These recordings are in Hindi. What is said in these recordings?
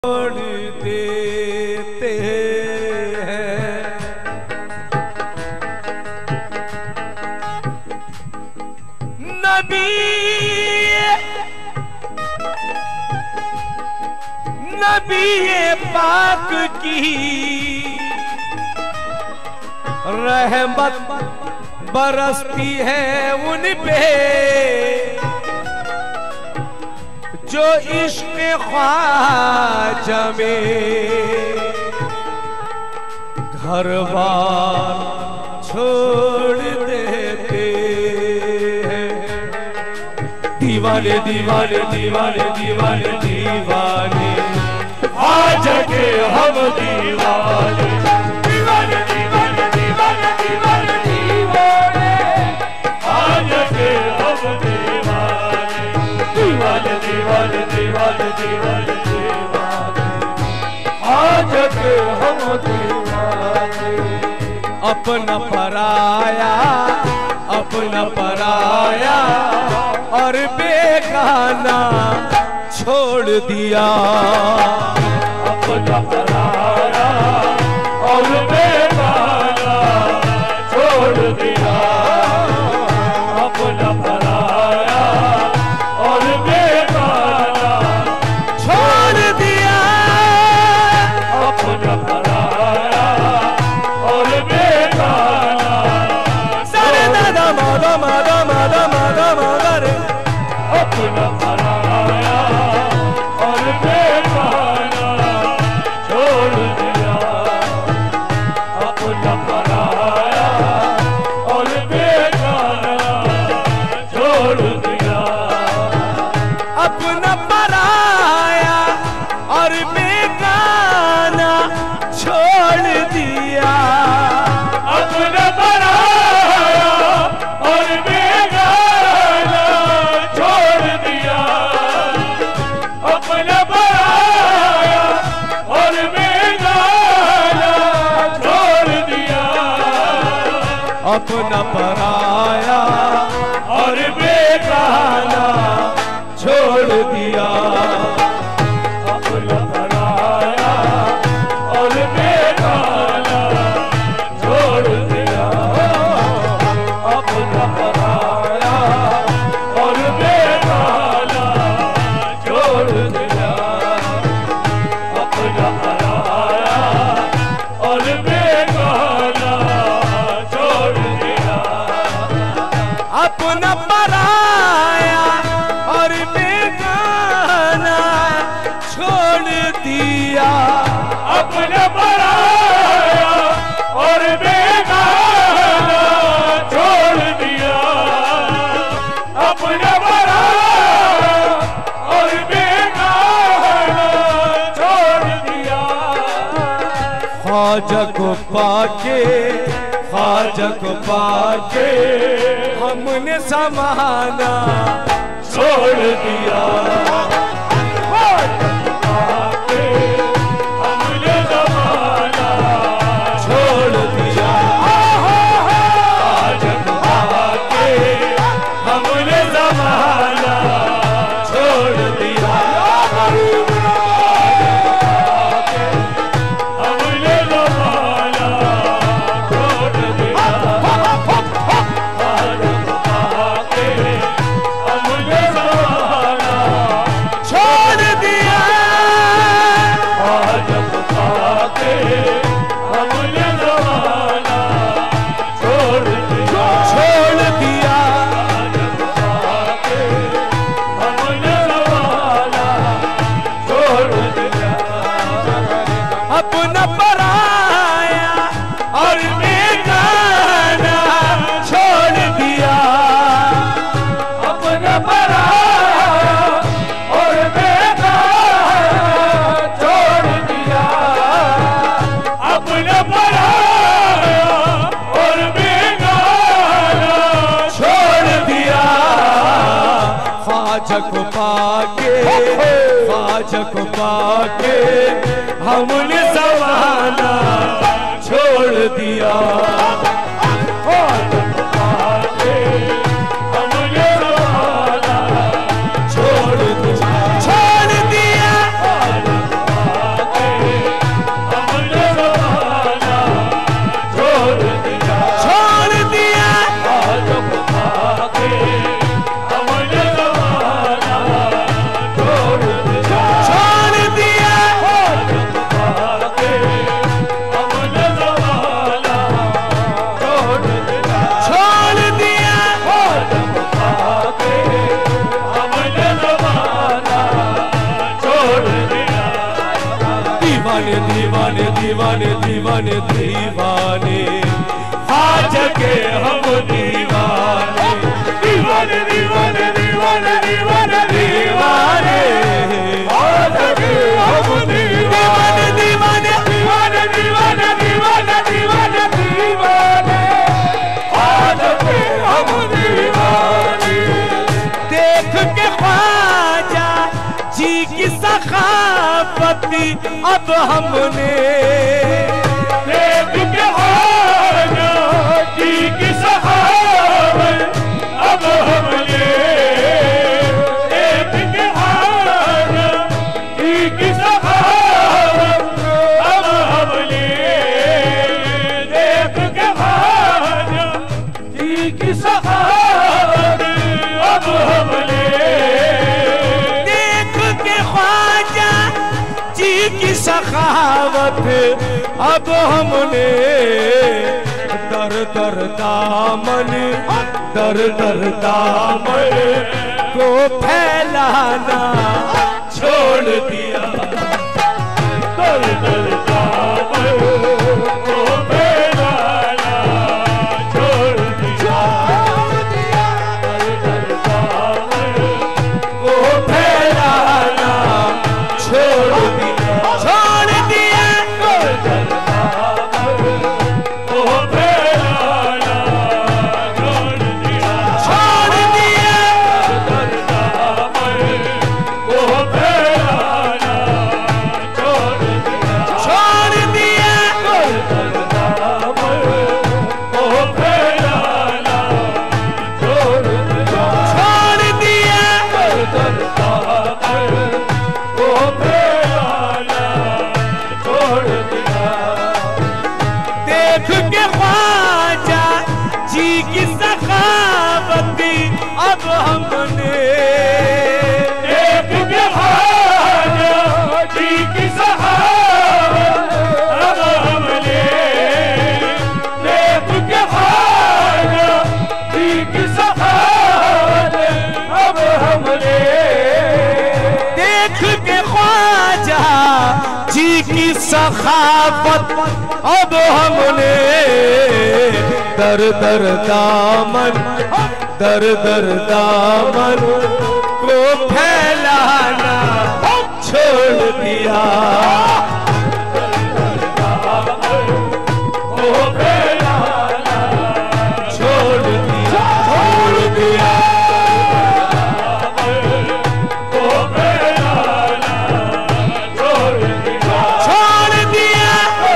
छोड़ देते हैं। नबी पाक की रहमत बरसती है उन पे जो इश्क़ ख्वाजा में घर बार छोड़ देते हैं। दीवाने दीवाने दीवाने दीवाने दीवाने आज के हम दीवाने, दीवाने दीवाने दीवाने दीवाने दीवाने आज के हम दीवाने, दीवाने दीवाने दीवाने दीवाने दीवाने आज के हम दीवाने। अपना पराया और बेगाना छोड़ दिया। अपना पराया और बेगाना छोड़ दिया। अपना पराया और बेगाना छोड़ दिया। अपना पराया और बेगाना सरे दादा मादा मादा मादा मादा मादा रे। अपना पराया और बेगाना छोड़ दिया। अपना पराया और बेगाना छोड़ दिया। अपना पराया और बेगाना छोड़ दिया। अपना पराया और बेगाना छोड़ दिया। अपना पराया और बेगाना छोड़ दिया। अपना पराया और बेगाना छोड़ दिया। अपना पराया और बेगाना छोड़ दिया। अपना पराया और बेगाना छोड़ दिया। अपना पराया और बेगाना छोड़ दिया। अपना पराया और बेगाना छोड़ दिया। अपना पराया और बेगाना छोड़ दिया। अपना पराया और बेगाना छोड़ दिया। ख्वाजा को पाके हमने समाना छोड़ दिया। पाके हमने समाना छोड़ दिया। ख्वाजा को पाके हमने समाना छोड़ दिया। हमने समाना छोड़ दिया। हमने समाना छोड़ दिया। आज पाके हमने समाना छोड़ दिया। छोड़ दिया। आज पाके हमने समाना छोड़ दिया। अपना पराया और बेगाना छोड़ दिया। अपना पराया और बेगाना छोड़ दिया। अपना पराया और बेगाना छोड़ दिया। ख्वाजा को पाके हमने समाना छोड़ दिया। ख्वाजा को पाके हमने समाना छोड़ दिया। छोड़ दिया। दीवाने दीवाने दीवाने दीवाने दीवाने आज के हम दीवाने दीवाने दीवाने दीवाने दीवाने दीवाने आज के हम दीवाने दीवाने दीवाने दीवाने दीवाने दीवाने दीवाने आज के हम दीवाने। देख के ख्वाजा जी की सखावती अब हमने देख के ख्वाजा जी की सखावत अब हमने देख के ख्वाजा जी की सखावत अब हमने देख के ख्वाजा जी की सखावत अब हमने देख के ख्वाजा जी की सखावत अब हमने दर दर दामन को फैलाना छोड़ दिया दर दर दामन को फैलाना छोड़ दिया दर दर दामन को फैलाना छोड़ दिया छोड़ दिया दर दर दामन को फैलाना छोड़ दिया छोड़ दिया दर दामन को फैलाना छोड़ दिया छोड़ दिया दर दर दामन को फैलाना छोड़ दिया छोड़ दिया दर दर दामन को फैलाना छोड़ दिया। देख के ख्वाजा जी की सखावती अब हमने देख के ख्वाजा जी की सखावत अब हमने देख के ख्वाजा जी की सखावत अब हमने देख के ख्वाजा जी की सखावत अब हमने दर दर दामन को फैलाना छोड़ दिया को फैलाना छोड़ दिया छोड़ दिया को फैलाना छोड़ दिया छोड़ दिया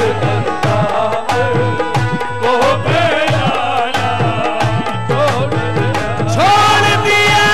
को फैलाना छोड़ दिया छोड़ दिया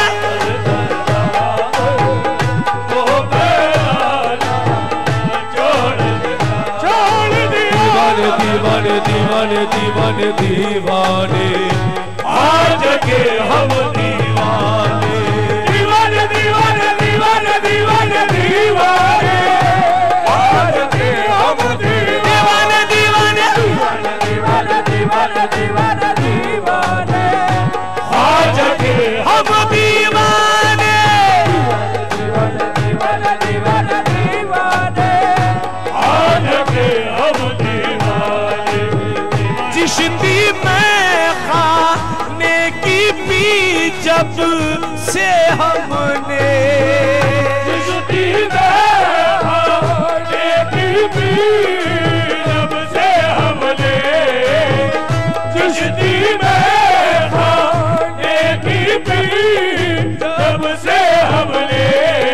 को फैलाना छोड़ दिया छोड़ दिया दीवाने दीवाने दीवाने दीवाने आज के हम दीवाने दीवाने दीवाने दीवाने दीवाने दीवाने आज के हम दीवाने दीवाने दीवाने दीवाने दीवाने दीवाने आज के हम दीवाने दीवाने दीवाने दीवाने दीवाने आज के हम दीवाने चिश्ती में खाने की पी जब से हमने चिश्ती में खाने की पी जब से हमने चिश्ती में खाने की पी जब से हमने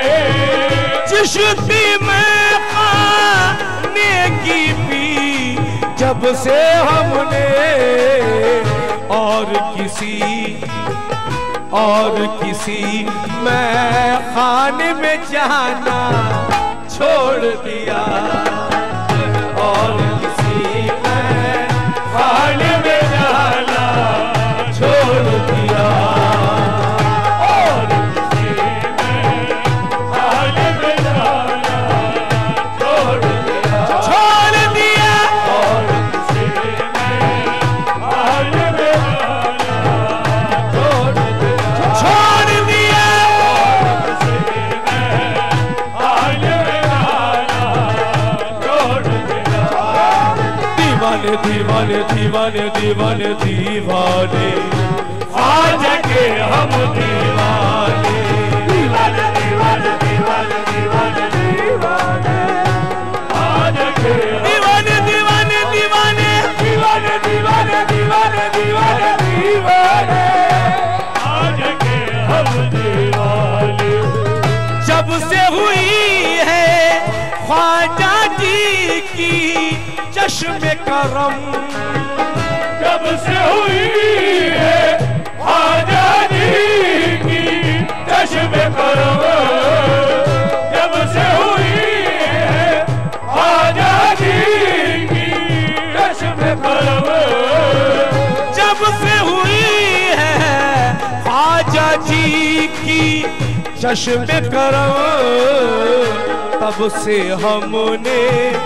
चिश्ती में खाने की पी जब से हमने और किसी मैं खाने में जाना छोड़ दिया और किसी मैं खाने में जाना छोड़ दिया और किसी में खाने में जाना छोड़ दिया छोड़ दिया और किसी में खाने में जाना छोड़ दिया छोड़ दिया और किसी में खाने में जाना दीवाने दीवाने दीवाने दीवाने आज के हम दीवाने दीवाने दीवाने दीवाने दीवाने दीवाने आज के दीवाने दीवाने दीवाने दीवाने दीवाने दीवाने दीवाने दीवाने आज के हम दीवाने। जब से हुई है ख्वाजा जी की चश्मे करम, जब से हुई है ख्वाजा जी की चश्मे करम, जब से हुई है ख्वाजा जी की चश्मे करम, जब से हुई है ख्वाजा जी की चश्मे करम, तब से हमने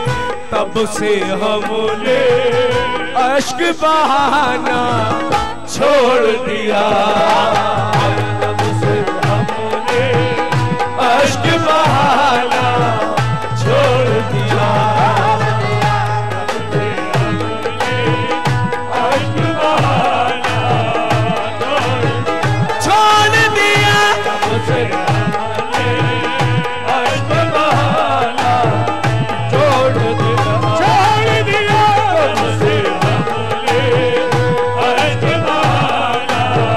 अश्क बहाना छोड़ दिया, तब से हमने अश्क बहाना छोड़ दिया, तब से हमने अश्क बहाना छोड़ दिया, तब से हमने अश्क बहाना छोड़ दिया, छोड़ दिया, तब से हमने अश्क बहाना,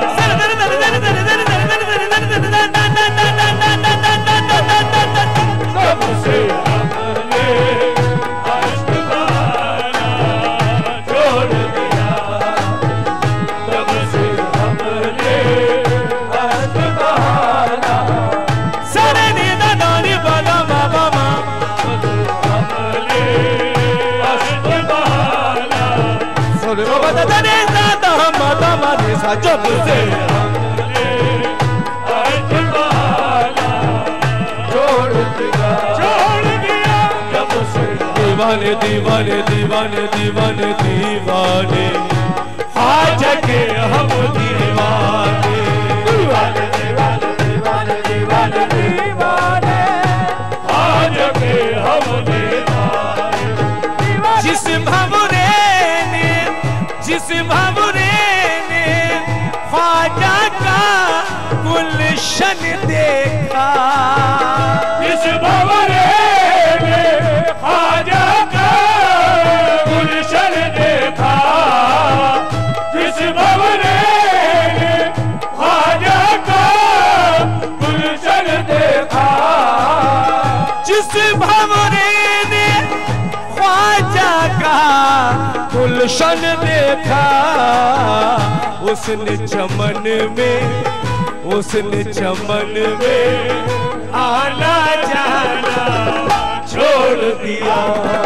तब से हमने अश्क बहाना छोड़ दिया, तब से हमने अश्क बहाना, सरे नी दा नी बला बाबा मा, हमने अश्क बहाना, सरे बाबा दा ने दा मा दा मा ने सा जब से हमने अश्क बहाना छोड़ दिया, छोड़ दिया, जब से दीवाने दीवाने दीवाने दीवाने दीवाने आज के हम दीवाने, दीवाने दीवाने दीवाने दीवाने दीवाने आज के हम दीवाने, जिस भंवरे ने ख्वाजा का गुलशन देखा, इस भंवरे ने ख्वाजा का गुलशन देखा, जिस भंवरे ने ख्वाजा का गुलशन देखा, जिस भंवरे ने ख्वाजा का गुलशन देखा, उसने चमन में आना जाना छोड़ दिया,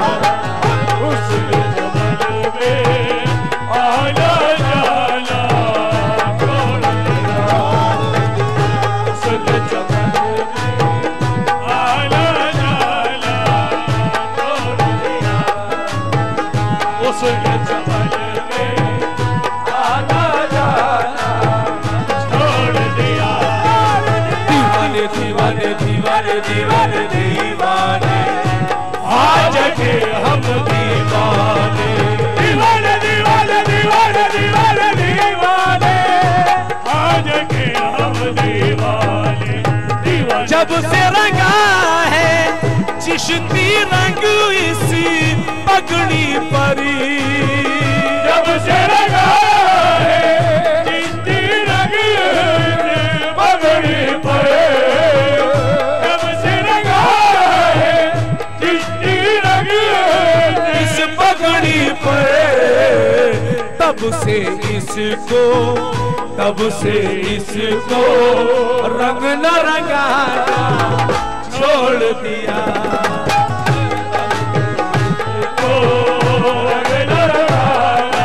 उसने चमन में आना जाना छोड़ दिया, उसने चमन में आना जाना छोड़ दिया, उसने चमन में आना जाना छोड़ दिया, दीवाने दीवाने दीवाने दीवाने दीवाने आज के हम दीवाने, दीवाने दीवाने दीवाने दीवाने दीवाने आज के हम दीवाने, दीवाने जब से रंगा है चिश्ती रंग इसी पगड़ी परी, जब से लगा है चिश्ती रंग पगड़ी पर, जब से लगा है चिश्ती रंग इस पगड़ी पर, तब से इसको रंग न रंगाना छोड़ दिया, को रंग न लगाना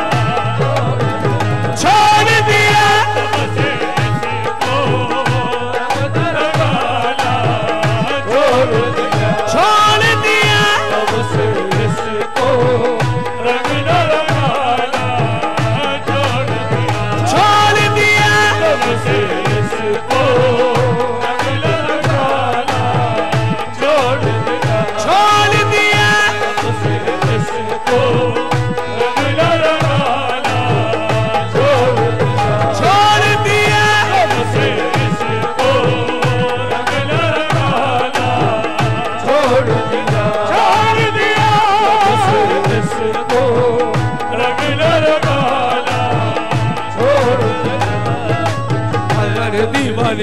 छोड़ दिया, तब से इसको रंग न लगाना छोड़ दिया, छोड़ दिया, तब से इसको रंग न लगाना छोड़ दिया, छोड़ दिया, तब से इसको रंग न लगाना छोड़ दिया।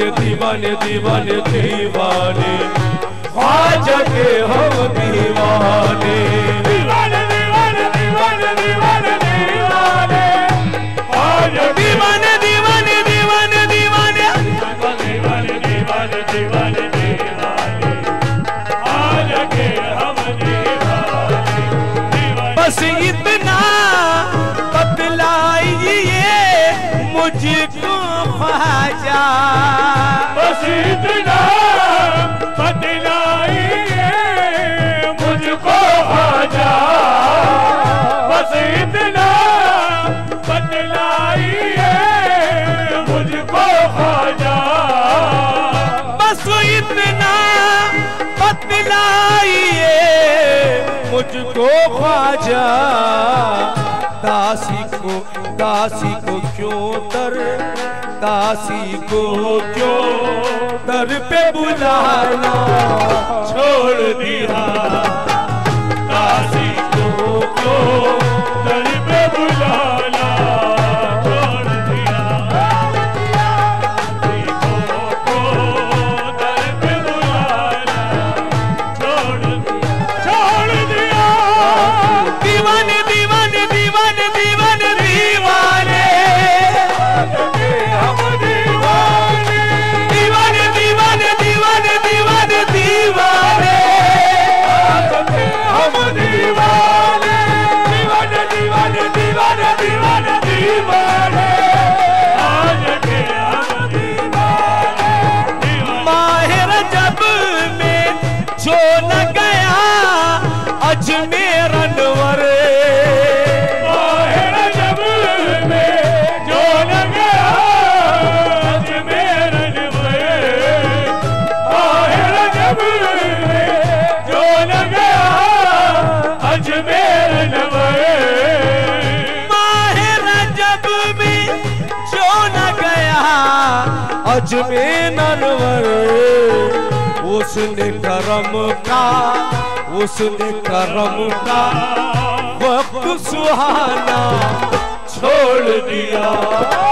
दीवाने दीवाने दीवाने दीवाने ख्वाजा के हम दीवाने दीवाने दीवाने दीवाने दीवाने दीवाने ख्वाजा दीवाने दीवाने दीवाने दीवाने दीवाने दीवाने दीवाने दीवाने ख्वाजा के हम दीवाने दीवाने। बस इतना बतलाइए मुझको ख्वाजा बस इतना बतलाइए मुझको ख्वाजा बस इतना बतलाइए मुझको ख्वाजा बस इतना बतलाइए मुझको ख्वाजा दासी को क्यों दासी को क्यों दर पे बुलाना छोड़ दिया दासी को क्यों दर पे बुलाना छोड़ दिया दासी को दर पे बुलाना छोड़ दिया दीवाने दीवाने दीवाने दीवाने दीवाने हम दीवाने दीवाने दीवाने दीवाने दीवाने दीवाने हम दीवाने दीवाने दीवाने दीवाने दीवाने दीवाने आज के हम दीवाने दीवाने। माह रजब में जो न गया अजमेर अनवर माह रजब में जो न गया अजमेर अनवर माह रजब में जो न गया अजमेर अनवर माह रजब में जो न गया अजमेर अनवर उसने करम का वक्त सुहाना छोड़ दिया